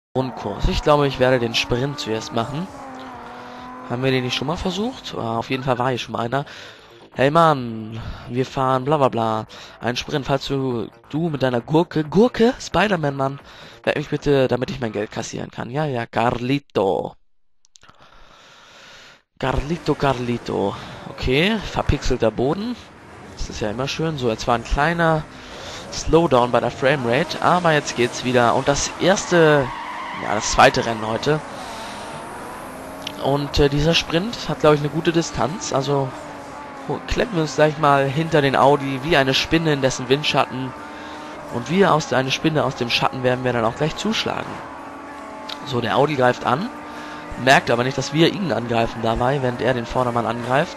Grundkurs. Ich glaube, ich werde den Sprint zuerst machen. Haben wir den nicht schon mal versucht? Auf jeden Fall war hier schon mal einer. Hey Mann, wir fahren bla bla bla. Ein Sprint, falls du mit deiner Gurke, Spider-Man, Mann, werd mich bitte, damit ich mein Geld kassieren kann. Ja, ja, Carlito. Carlito. Okay, verpixelter Boden. Das ist ja immer schön. So, jetzt war ein kleiner Slowdown bei der Framerate, aber jetzt geht's wieder. Und das zweite Rennen heute. Und dieser Sprint hat, glaube ich, eine gute Distanz. Also klemmen wir uns gleich mal hinter den Audi wie eine Spinne in dessen Windschatten. Und eine Spinne aus dem Schatten werden wir dann auch gleich zuschlagen. So, der Audi greift an. Merkt aber nicht, dass wir ihn angreifen dabei, während er den Vordermann angreift.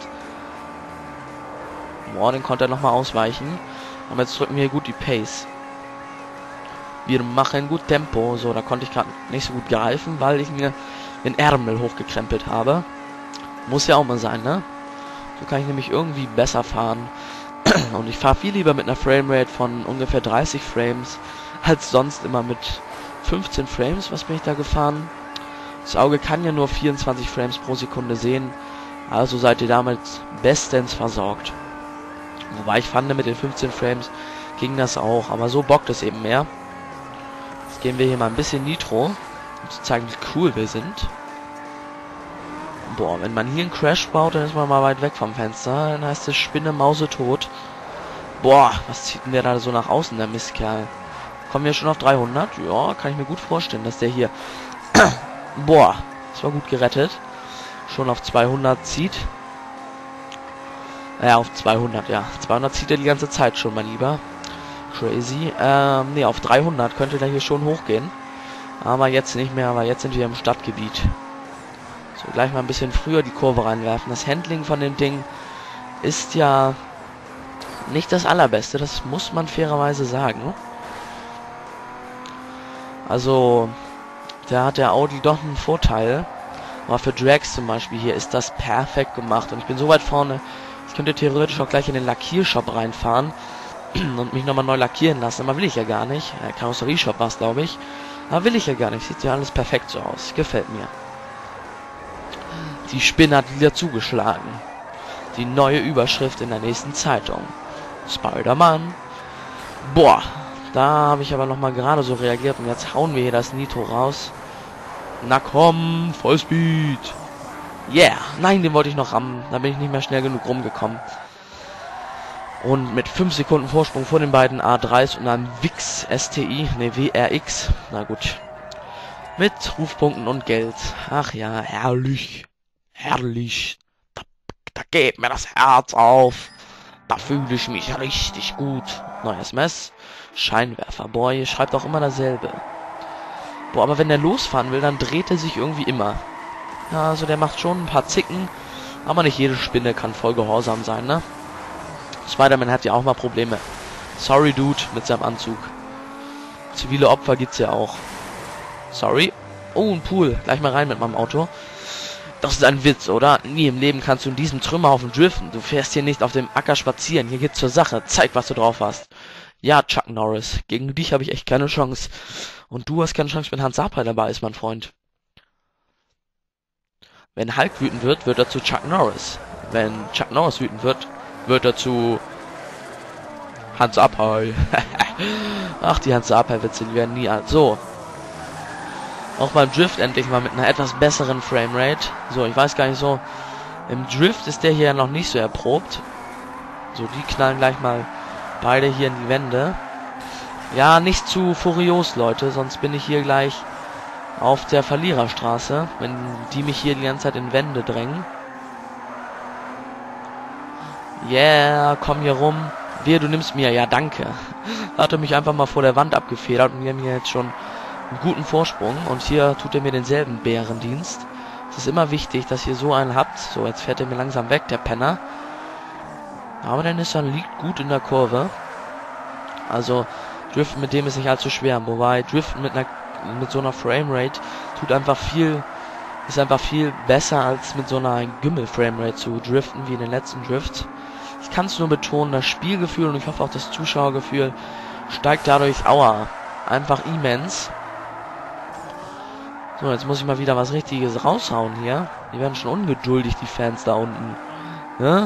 Boah, den konnte er nochmal ausweichen. Aber jetzt drücken wir hier gut die Pace. Wir machen gut Tempo. So, da konnte ich gerade nicht so gut greifen, weil ich mir den Ärmel hochgekrempelt habe. Muss ja auch mal sein, ne? So kann ich nämlich irgendwie besser fahren. Und ich fahre viel lieber mit einer Framerate von ungefähr 30 Frames, als sonst immer mit 15 Frames. Was bin ich da gefahren? Das Auge kann ja nur 24 Frames pro Sekunde sehen. Also seid ihr damit bestens versorgt. Wobei ich fand, mit den 15 Frames ging das auch. Aber so bockt es eben mehr. Jetzt gehen wir hier mal ein bisschen Nitro, um zu zeigen, wie cool wir sind. Boah, wenn man hier einen Crash baut, dann ist man mal weit weg vom Fenster. Dann heißt es Spinne, Mause, tot. Boah, was zieht denn der da so nach außen, der Mistkerl? Kommen wir schon auf 300? Ja, kann ich mir gut vorstellen, dass der hier... Boah, das war gut gerettet. Schon auf 200 zieht. Ja, auf 200, ja. 200 zieht er die ganze Zeit schon, mein Lieber. Crazy. Ne, auf 300 könnte der hier schon hochgehen. Aber jetzt nicht mehr, weil jetzt sind wir im Stadtgebiet. So, gleich mal ein bisschen früher die Kurve reinwerfen. Das Handling von dem Ding ist ja nicht das allerbeste. Das muss man fairerweise sagen. Also, da hat der Audi doch einen Vorteil. Aber für Drags zum Beispiel hier ist das perfekt gemacht. Und ich bin so weit vorne, ich könnte theoretisch auch gleich in den Lackiershop reinfahren und mich nochmal neu lackieren lassen. Aber will ich ja gar nicht. Karosserieshop war es, glaube ich. Aber will ich ja gar nicht. Sieht ja alles perfekt so aus. Gefällt mir. Die Spinne hat wieder zugeschlagen. Die neue Überschrift in der nächsten Zeitung. Spider-Man. Boah. Da habe ich aber nochmal gerade so reagiert. Und jetzt hauen wir hier das Nitro raus. Na komm, Vollspeed. Yeah. Nein, den wollte ich noch rammen. Da bin ich nicht mehr schnell genug rumgekommen. Und mit 5 Sekunden Vorsprung vor den beiden A3s und einem Wix STI. Ne, WRX. Na gut. Mit Rufpunkten und Geld. Ach ja, herrlich. Herrlich. Da geht mir das Herz auf. Da fühle ich mich richtig gut. Neues Mess. Scheinwerfer. Boy, schreibt auch immer dasselbe. Boah, aber wenn der losfahren will, dann dreht er sich irgendwie immer. Ja, also der macht schon ein paar Zicken. Aber nicht jede Spinne kann voll gehorsam sein, ne? Spider-Man hat ja auch mal Probleme. Sorry, Dude, mit seinem Anzug. Zivile Opfer gibt's ja auch. Sorry. Oh, ein Pool. Gleich mal rein mit meinem Auto. Das ist ein Witz, oder? Nie im Leben kannst du in diesem Trümmerhaufen driften. Du fährst hier nicht auf dem Acker spazieren. Hier geht's zur Sache. Zeig, was du drauf hast. Ja, Chuck Norris. Gegen dich habe ich echt keine Chance. Und du hast keine Chance, wenn Hans Sapai dabei ist, mein Freund. Wenn Hulk wütend wird, wird er zu Chuck Norris. Wenn Chuck Norris wütend wird, wird er zu Hans Sapai. Ach, die Hans Sapai-Witze, die werden nie alt. So. Auch beim Drift endlich mal mit einer etwas besseren Framerate. So, ich weiß gar nicht so. Im Drift ist der hier ja noch nicht so erprobt. So, die knallen gleich mal beide hier in die Wände. Ja, nicht zu furios, Leute, sonst bin ich hier gleich auf der Verliererstraße, wenn die mich hier die ganze Zeit in Wände drängen. Yeah, komm hier rum. Wehe, du nimmst mir. Ja, danke. Hat er mich einfach mal vor der Wand abgefedert und wir haben hier jetzt schon einen guten Vorsprung. Und hier tut er mir denselben Bärendienst. Es ist immer wichtig, dass ihr so einen habt. So, jetzt fährt er mir langsam weg, der Penner. Aber der Nissan liegt gut in der Kurve. Also, Driften mit dem ist nicht allzu schwer. Wobei, Driften mit so einer Framerate ist einfach viel besser, als mit so einer Gümmel-Framerate zu driften, wie in den letzten Drifts. Ich kann es nur betonen, das Spielgefühl und ich hoffe auch das Zuschauergefühl steigt dadurch einfach immens. So, jetzt muss ich mal wieder was Richtiges raushauen hier. Die werden schon ungeduldig, die Fans da unten. Ja?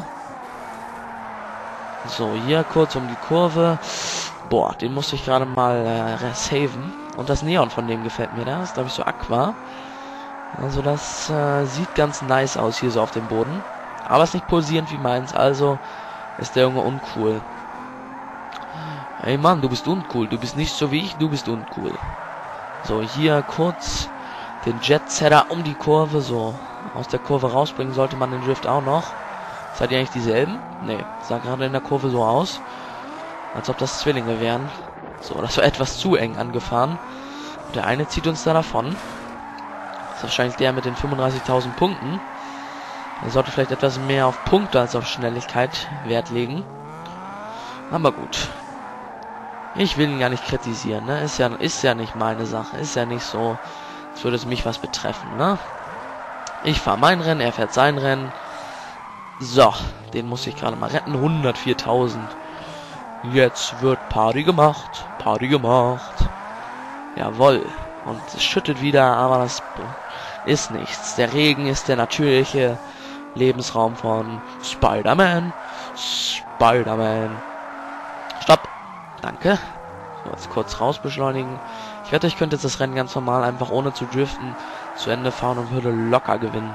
So, hier kurz um die Kurve. Boah, den musste ich gerade mal saven. Und das Neon von dem gefällt mir. Das ist, glaube ich, so Aqua. Also das sieht ganz nice aus hier so auf dem Boden. Aber ist nicht pulsierend wie meins, also ist der Junge uncool. Hey Mann, du bist uncool. Du bist nicht so wie ich, du bist uncool. So, hier kurz den Jet-Setter um die Kurve. So, aus der Kurve rausbringen sollte man den Drift auch noch. Seid ihr eigentlich dieselben? Ne, sah gerade in der Kurve so aus, als ob das Zwillinge wären. So, das war etwas zu eng angefahren. Der eine zieht uns da davon. Das ist wahrscheinlich der mit den 35.000 Punkten. Er sollte vielleicht etwas mehr auf Punkte als auf Schnelligkeit Wert legen. Aber gut. Ich will ihn ja nicht kritisieren, ne? Ist ja nicht meine Sache. Ist ja nicht so, als würde es mich was betreffen, ne? Ich fahre mein Rennen, er fährt sein Rennen. So, den muss ich gerade mal retten. 104.000. Jetzt wird Party gemacht. Party gemacht. Jawohl. Und es schüttet wieder, aber das ist nichts. Der Regen ist der natürliche Lebensraum von Spider-Man. Spider-Man. Stopp. Danke. So, jetzt kurz raus beschleunigen. Ich wette, ich könnte jetzt das Rennen ganz normal, einfach ohne zu driften, zu Ende fahren und würde locker gewinnen.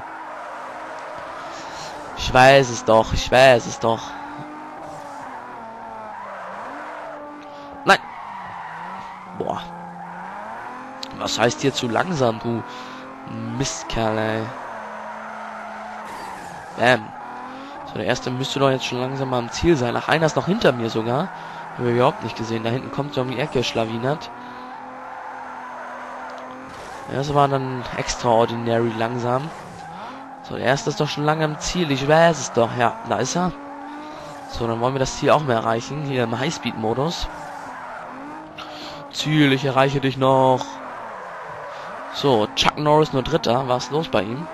Ich weiß es doch, ich weiß es doch. Nein. Boah. Was heißt hier zu langsam, du Mistkerl, ey. Bam. So, der erste müsste doch jetzt schon langsam mal am Ziel sein. Ach, einer ist noch hinter mir sogar. Habe ich überhaupt nicht gesehen. Da hinten kommt er um die Ecke schlawinert. Ja, das war dann extraordinary langsam. So, der erste ist doch schon lange am Ziel. Ich weiß es doch. Ja, da ist er. So, dann wollen wir das Ziel auch mehr erreichen. Hier im Highspeed-Modus. Ziel, ich erreiche dich noch. So, Chuck Norris nur Dritter. Was ist los bei ihm?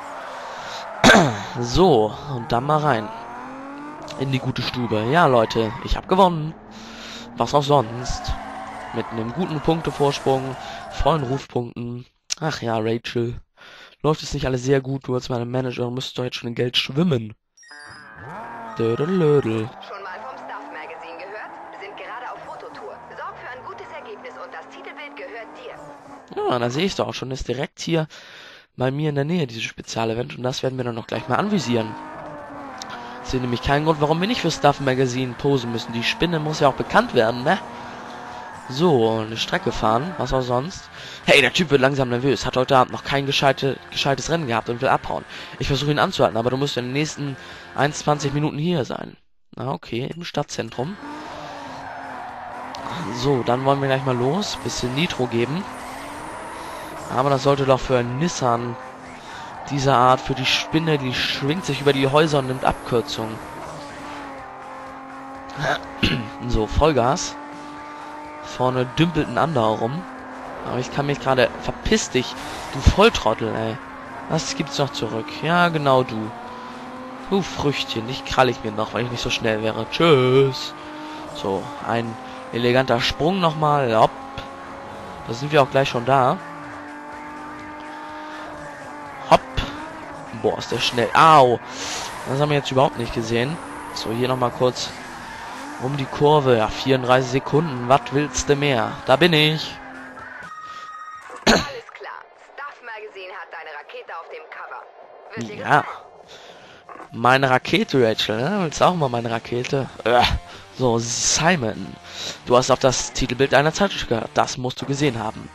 So, und dann mal rein. In die gute Stube. Ja, Leute, ich habe gewonnen. Was auch sonst. Mit einem guten Punktevorsprung, vollen Rufpunkten. Ach ja, Rachel. Läuft es nicht alles sehr gut? Du als meine Manager müsstest doch jetzt schon in Geld schwimmen. Dödelödel. Schon mal vom Stuff Magazine gehört? Wir sind gerade auf Fototour. Sorg für ein gutes Ergebnis und das Titelbild gehört dir. Ja, da sehe ich doch auch schon. Ist direkt hier bei mir in der Nähe, dieses Spezialevent. Und das werden wir dann noch gleich mal anvisieren. Ich sehe nämlich keinen Grund, warum wir nicht für Stuff Magazine posen müssen. Die Spinne muss ja auch bekannt werden, ne? So, eine Strecke fahren, was auch sonst. Hey, der Typ wird langsam nervös, hat heute Abend noch kein gescheites Rennen gehabt und will abhauen. Ich versuche ihn anzuhalten, aber du musst in den nächsten 21 Minuten hier sein. Na, okay, im Stadtzentrum. So, dann wollen wir gleich mal los, bisschen Nitro geben. Aber das sollte doch für einen Nissan dieser Art, für die Spinne, die schwingt sich über die Häuser und nimmt Abkürzungen. So, Vollgas. Vorne dümpelt ein anderer rum. Aber ich kann mich gerade... Verpiss dich, du Volltrottel, ey. Was gibt's noch zurück? Ja, genau du. Du Früchtchen, dich krall ich mir noch, weil ich nicht so schnell wäre. Tschüss. So, ein eleganter Sprung nochmal. Hopp. Da sind wir auch gleich schon da. Hopp. Boah, ist der schnell. Au. Das haben wir jetzt überhaupt nicht gesehen. So, hier nochmal kurz um die Kurve. Ja, 34 Sekunden. Was willst du mehr? Da bin ich. Alles klar. Stuff Magazine hat deine Rakete auf dem Cover. Wird dir Ja. gefallen? Meine Rakete, Rachel, ne? Willst du auch mal meine Rakete? So, Simon. Du hast auf das Titelbild einer Zeitschrift gehört. Das musst du gesehen haben.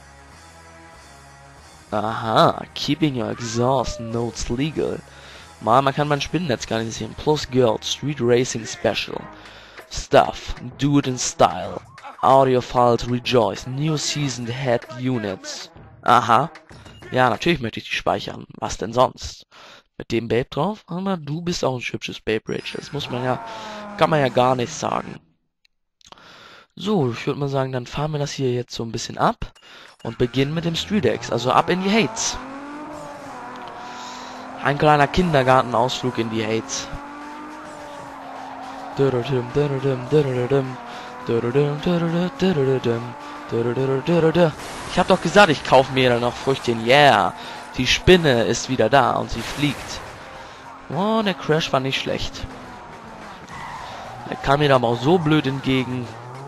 Aha. Keeping your exhaust notes legal. Mal, man kann mein Spinnennetz gar nicht sehen. Plus Girl, Street Racing Special. Stuff. Do it in style. Audio files rejoice. New season head units. Aha. Ja, natürlich möchte ich die speichern. Was denn sonst? Mit dem Babe drauf? Aber du bist auch ein hübsches Babe, Rachel. Das muss man ja, kann man ja gar nicht sagen. So, ich würde mal sagen, dann fahren wir das hier jetzt so ein bisschen ab und beginnen mit dem Street X. Also ab in die Hates. Ein kleiner Kindergartenausflug in die Hates. Ich habe doch gesagt, ich kaufe mir dann noch Früchtchen. Yeah. Die Spinne ist wieder da und sie fliegt. Oh, der Crash war nicht schlecht. Der kam mir aber auch so blöd entgegen.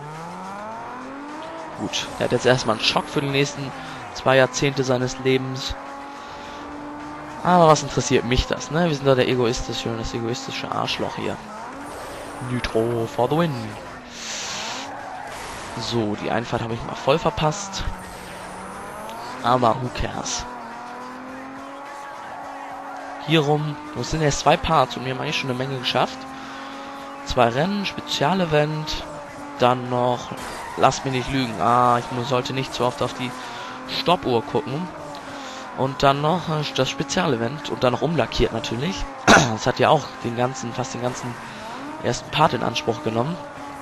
Gut, er hat jetzt erstmal einen Schock für die nächsten 2 Jahrzehnte seines Lebens. Aber was interessiert mich das, ne? Wir sind doch das egoistische Arschloch hier. Nitro for the win. So, die Einfahrt habe ich mal voll verpasst. Aber who cares? Hier rum, das sind jetzt 2 Parts und wir haben eigentlich schon eine Menge geschafft. 2 Rennen, Spezialevent, dann noch, lasst mich nicht lügen, ich sollte nicht so oft auf die Stoppuhr gucken. Und dann noch das Spezialevent und dann noch umlackiert natürlich. Das hat ja auch fast den ganzen ersten Part in Anspruch genommen.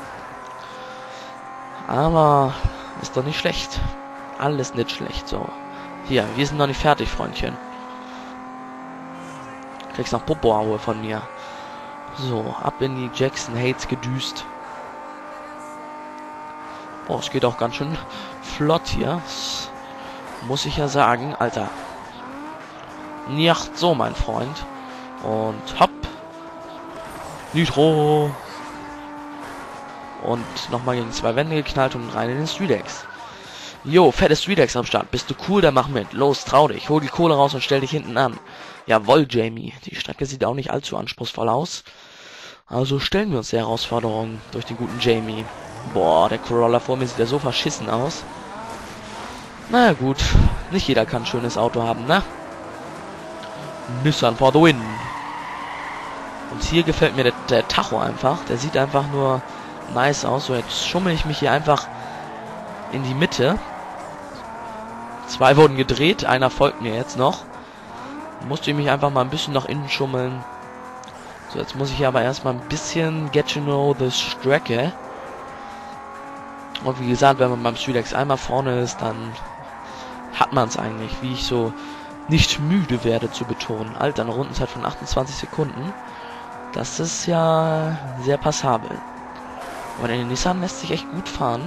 Aber ist doch nicht schlecht. Alles nicht schlecht, so. Hier, wir sind noch nicht fertig, Freundchen. Kriegst noch Popo-Aue von mir. So, ab in die Jackson Hates gedüst. Boah, es geht auch ganz schön flott hier. Das muss ich ja sagen, Alter. Nicht so, mein Freund. Und hopp. Nitro. Und nochmal gegen 2 Wände geknallt und rein in den Street-X. Jo, fettes Street-X am Start. Bist du cool, dann mach mit. Los, trau dich. Hol die Kohle raus und stell dich hinten an. Jawohl, Jamie. Die Strecke sieht auch nicht allzu anspruchsvoll aus. Also stellen wir uns der Herausforderung durch den guten Jamie. Boah, der Corolla vor mir sieht ja so verschissen aus. Na gut, nicht jeder kann ein schönes Auto haben, ne? Nissan for the win. Und hier gefällt mir der Tacho einfach. Der sieht einfach nur nice aus. So, jetzt schummel ich mich hier einfach in die Mitte. 2 wurden gedreht, einer folgt mir jetzt noch. Musste ich mich einfach mal ein bisschen nach innen schummeln. So, jetzt muss ich hier aber erstmal ein bisschen get to know the Strecke. Und wie gesagt, wenn man beim Street-X einmal vorne ist, dann hat man es eigentlich, wie ich so nicht müde werde zu betonen. Alter, eine Rundenzeit von 28 Sekunden. Das ist ja sehr passabel. Aber der Nissan lässt sich echt gut fahren.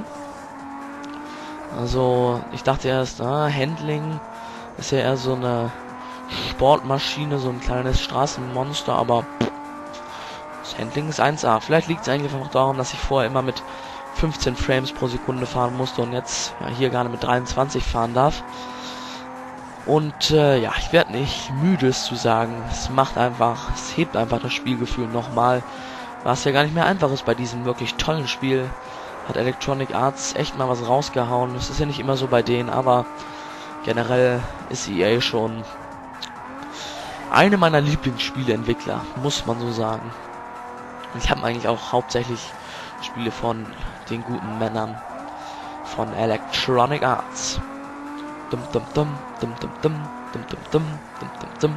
Also, ich dachte erst, Handling ist ja eher so eine Sportmaschine, so ein kleines Straßenmonster, aber das Handling ist 1A. Vielleicht liegt es eigentlich einfach daran, dass ich vorher immer mit 15 Frames pro Sekunde fahren musste und jetzt ja hier gerade mit 23 fahren darf. Und ja, ich werde nicht müde, es zu sagen. Es hebt einfach das Spielgefühl nochmal. Was ja gar nicht mehr einfach ist bei diesem wirklich tollen Spiel. Hat Electronic Arts echt mal was rausgehauen. Das ist ja nicht immer so bei denen, aber generell ist EA schon eine meiner Lieblingsspieleentwickler, muss man so sagen. Ich habe eigentlich auch hauptsächlich Spiele von den guten Männern von Electronic Arts. Dum dum dum dum dum dum dum dum dum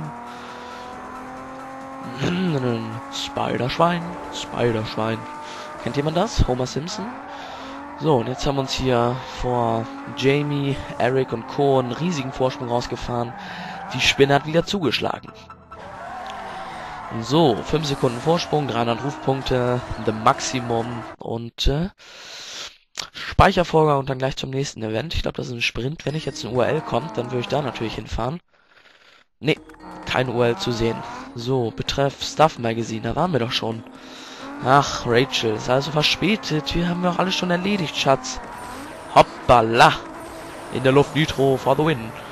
dum dum. Spider-Schwein. Kennt jemand das? Homer Simpson? So, und jetzt haben wir uns hier vor Jamie, Eric und Co. einen riesigen Vorsprung rausgefahren. Die Spinne hat wieder zugeschlagen. So, 5 Sekunden Vorsprung, 300 Rufpunkte, the Maximum und Speichervorgang und dann gleich zum nächsten Event. Ich glaube, das ist ein Sprint. Wenn ich jetzt ein URL kommt, dann würde ich da natürlich hinfahren. Ne, kein URL zu sehen. So, betreff Stuff Magazine, da waren wir doch schon. Ach, Rachel, ist also verspätet. Wir haben doch alles schon erledigt, Schatz. Hoppala. In der Luft Nitro for the win.